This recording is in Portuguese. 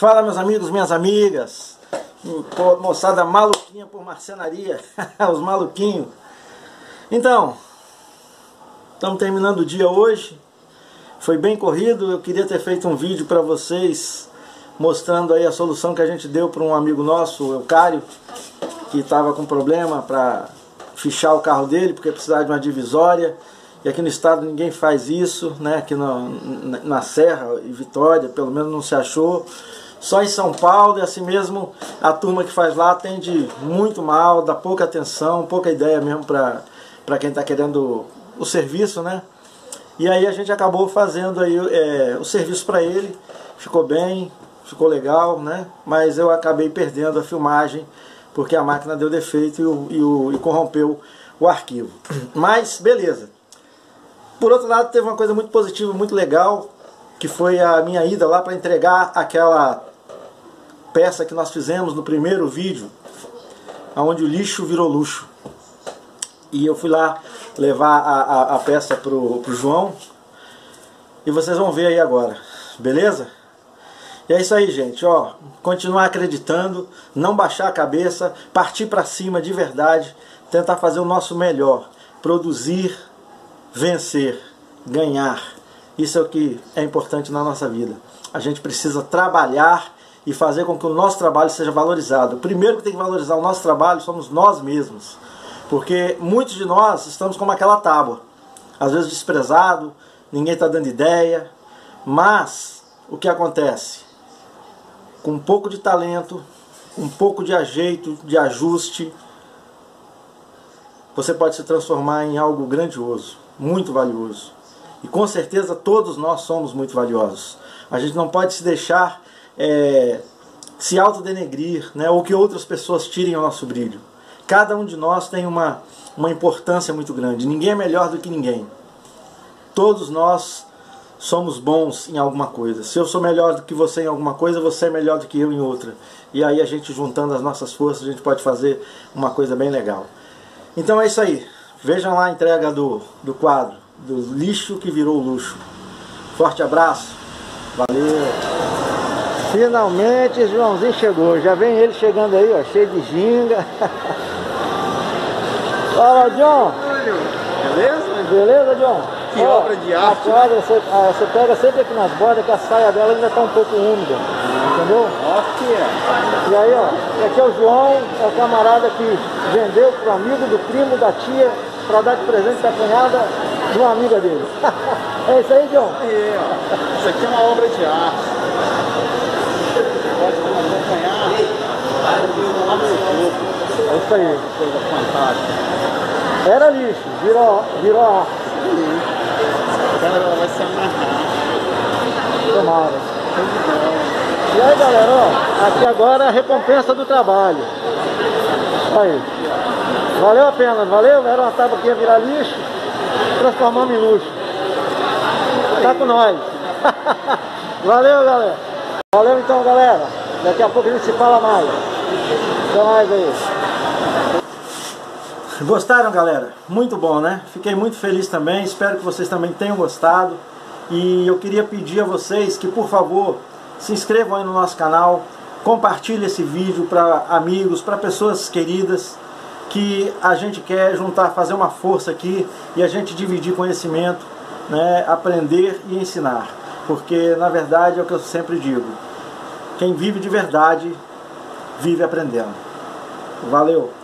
Fala, meus amigos, minhas amigas, moçada maluquinha por marcenaria, os maluquinhos. Então, estamos terminando o dia hoje, foi bem corrido. Eu queria ter feito um vídeo para vocês, mostrando aí a solução que a gente deu para um amigo nosso, o Eucário, que estava com problema para fichar o carro dele, porque precisava de uma divisória. E aqui no estado ninguém faz isso, né? Aqui na Serra e Vitória, pelo menos não se achou. Só em São Paulo, e assim mesmo a turma que faz lá atende muito mal, dá pouca atenção, pouca ideia mesmo para quem está querendo o serviço, né? E aí a gente acabou fazendo aí o serviço para ele, ficou bem, ficou legal, né? Mas eu acabei perdendo a filmagem, porque a máquina deu defeito e corrompeu o arquivo. Mas beleza. Por outro lado, teve uma coisa muito positiva, muito legal, que foi a minha ida lá para entregar aquela peça que nós fizemos no primeiro vídeo, onde o lixo virou luxo. E eu fui lá levar a peça pro João, e vocês vão ver aí agora, beleza? E é isso aí, gente, ó, continuar acreditando, não baixar a cabeça, partir para cima de verdade, tentar fazer o nosso melhor, produzir, vencer, ganhar. Isso é o que é importante na nossa vida. A gente precisa trabalhar e fazer com que o nosso trabalho seja valorizado. O primeiro que tem que valorizar o nosso trabalho somos nós mesmos. Porque muitos de nós estamos como aquela tábua, às vezes desprezado, ninguém está dando ideia. Mas o que acontece? Com um pouco de talento, um pouco de ajeito, de ajuste, você pode se transformar em algo grandioso, muito valioso. E com certeza todos nós somos muito valiosos. A gente não pode se deixar se autodenegrir, né, ou que outras pessoas tirem o nosso brilho. Cada um de nós tem uma importância muito grande. Ninguém é melhor do que ninguém. Todos nós somos bons em alguma coisa. Se eu sou melhor do que você em alguma coisa, você é melhor do que eu em outra. E aí a gente, juntando as nossas forças, a gente pode fazer uma coisa bem legal. Então é isso aí. Vejam lá a entrega do quadro, do lixo que virou luxo. Forte abraço. Valeu. Finalmente Joãozinho chegou. Já vem ele chegando aí, ó, cheio de ginga. Fala, John. Beleza? Beleza, John? Que obra de arte. Você pega sempre aqui nas bordas, que a saia dela ainda está um pouco úmida. Entendeu? Nossa. E aí, ó, aqui é o João, é o camarada que vendeu pro amigo do primo, da tia, para dar de presente pra cunhada de uma amiga dele. É isso aí, John? É, ó. Isso aqui é uma obra de arte. Pode acompanhar lá no YouTube. É isso aí. Coisa fantástica. Era lixo, virou arte. Agora ela vai se amarrar. Tomara. E aí, galera, ó, aqui agora é a recompensa do trabalho. Aí. Valeu a pena, valeu? Era uma tábua que ia virar lixo, transformamos em luxo. Tá com nós. Valeu, galera. Valeu então, galera. Daqui a pouco a gente se fala mais. Até mais aí. Gostaram, galera? Muito bom, né? Fiquei muito feliz também. Espero que vocês também tenham gostado. E eu queria pedir a vocês que, por favor, se inscrevam aí no nosso canal. Compartilhe esse vídeo para amigos, para pessoas queridas, que a gente quer juntar, fazer uma força aqui e a gente dividir conhecimento, né? Aprender e ensinar. Porque, na verdade, é o que eu sempre digo. Quem vive de verdade, vive aprendendo. Valeu!